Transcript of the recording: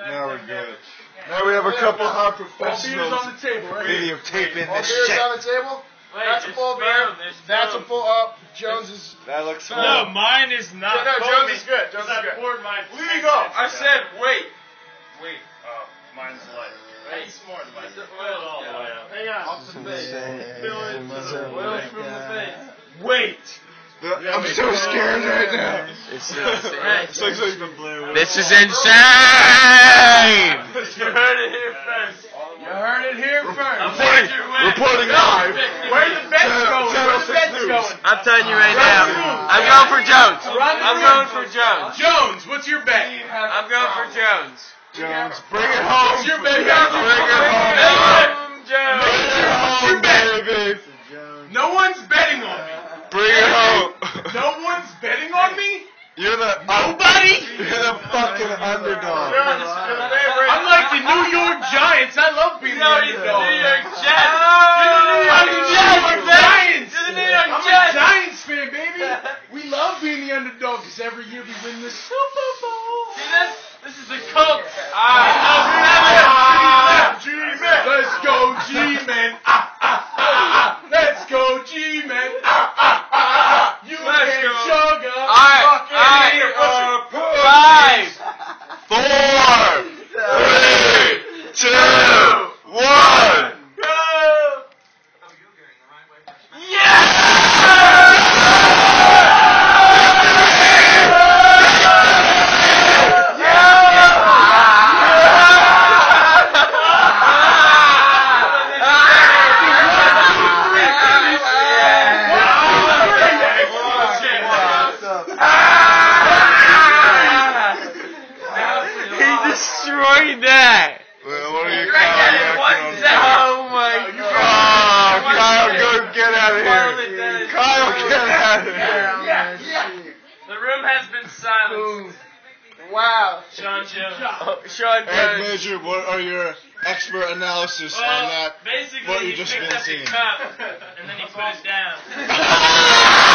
Now we're good. Now we have a couple hot professionals on the table, right? videotaping All this beers shit. on the table? Wait, that's a full beer. That's a full up. Jones is. That looks fun. No, mine is not. No, Jones is good. Jones is good. I poured mine. Legal. I said, wait. Wait. Oh, mine's light. Hey, smart. Mine's the oil all the way up. Hang on. Off the face. Fill it to the oil from the face. Wait. I'm so scared right now. It's looks like the blue. This is insane! You heard it here first. You heard it here first. Reporting live. Where the bets going? Where the bets going? I'm telling you right now. I'm going for Jones. I'm going for Jones. Jones, what's your bet? I'm going for Jones. Jones, bring it home. What's your bet? Bring it home. Jones. Bring it home, baby. No one's betting on me. Bring it home. No one's betting on me? You're the Nobody? You're the fucking underdog. I'm like the New York Giants. I love being the underdog. New York Jets. I'm the New York Giants. You're the New York I'm a Jets. Giants fan, baby. We love being the underdog because every year we win the Super Bowl. See this? This is a cult. Let's go, G-Men. Let's go, G-Men. You can chug up. Five, 4, 3, 2, 1. destroyed that. Well, what are you calling that? Oh my God. Oh, Kyle, go get out of here. Kyle, get out of here. The room has been silenced. Wow. Sean Jones. Sean Ed Jones. Major, what are your expert analysis on Well, that? basically, What you he just picked been up seeing? the cup and then he put it down.